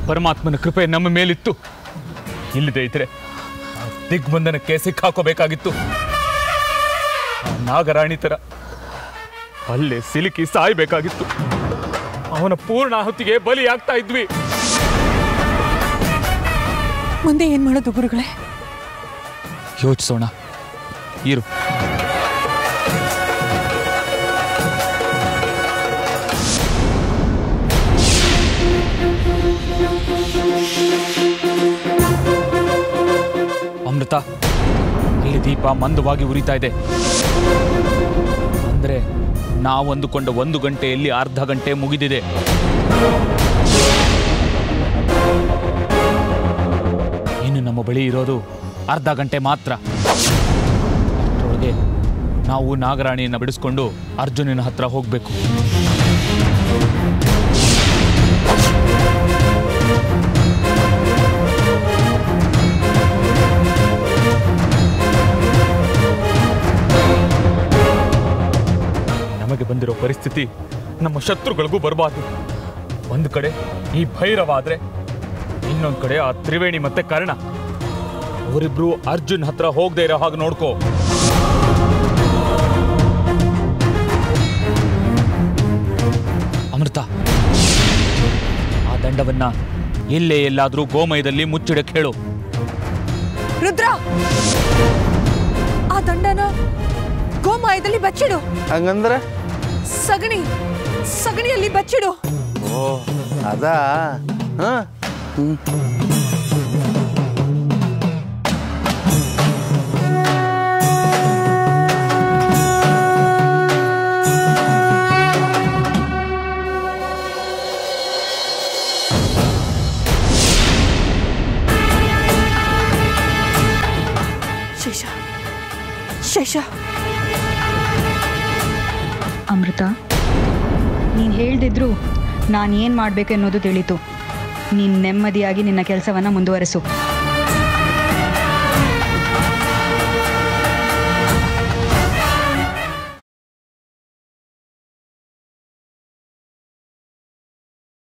ಪರಮಾತ್ಮನ ಕೃಪೆ ನಮ್ಮ ಮೇಲಿತ್ತು. ಇಲ್ಲದೆ ಇದ್ರೆ ದಿಗ್ಬಂಧನಕ್ಕೆ ಸಿಕ್ಕಾಕೋಬೇಕಾಗಿತ್ತು. ನಾಗರಾಣಿ ತರ ಅಲ್ಲೇ ಸಿಲುಕಿ ಸಾಯ್ಬೇಕಾಗಿತ್ತು. ಅವನ ಪೂರ್ಣಾಹುತಿಗೆ ಬಲಿಯಾಗ್ತಾ ಇದ್ವಿ. ಮುಂದೆ ಏನ್ ಮಾಡೋದು ಗುರುಗಳೇ? ಯೋಚಿಸೋಣ ಇರು. ಅಮೃತ, ಇಲ್ಲಿ ದೀಪ ಮಂದವಾಗಿ ಉರಿತಾ ಇದೆ. ಅಂದ್ರೆ ನಾವು ಅಂದುಕೊಂಡ 1 ಗಂಟೆಯಲ್ಲಿ ಅರ್ಧ ಗಂಟೆ ಮುಗಿದಿದೆ. ಇನ್ನು ನಮ್ಮ ಬಳಿ ಇರೋದು ಅರ್ಧ ಗಂಟೆ ಮಾತ್ರ. ಅಷ್ಟರೊಳಗೆ ನಾವು ನಾಗರಾಣಿಯನ್ನು ಬಿಡಿಸ್ಕೊಂಡು ಅರ್ಜುನನ ಹತ್ರ ಹೋಗಬೇಕು. ನಮಗೆ ಬಂದಿರೋ ಪರಿಸ್ಥಿತಿ ನಮ್ಮ ಶತ್ರುಗಳಿಗೂ ಬರಬಾರ್ದು. ಒಂದು ಕಡೆ ಈ ಭೈರವ ಆದ್ರೆ, ಇನ್ನೊಂದು ಕಡೆ ಆ ತ್ರಿವೇಣಿ ಮತ್ತೆ ಕರ್ಣ. ಅವರಿಬ್ರು ಅರ್ಜುನ್ ಹತ್ರ ಹೋಗದೆ ಇರೋ ಹಾಗೆ ನೋಡ್ಕೋ. ಅಮೃತ, ಆ ದಂಡವನ್ನ ಎಲ್ಲಾದ್ರೂ ಗೋಮಯದಲ್ಲಿ ಮುಚ್ಚಿಡಕ್ಕೆ ಹೇಳು. ರುದ್ರ, ಆ ದಂಡನ ಗೋಮಯದಲ್ಲಿ ಬಚ್ಚಿಡು. ಹಂಗಂದ್ರೆ ಸಗಣಿಯಲ್ಲಿ ಬಚ್ಚಿಡು. ಓ ಅದಾ? ಶೇಷ, ಅಮೃತ, ನೀನು ಹೇಳ್ದಿದ್ರು ನಾನು ಏನು ಮಾಡಬೇಕು ಅನ್ನೋದು ತಿಳಿತು. ನೀನು ನೆಮ್ಮದಿಯಾಗಿ ನಿನ್ನ ಕೆಲಸವನ್ನು ಮುಂದುವರಿಸು.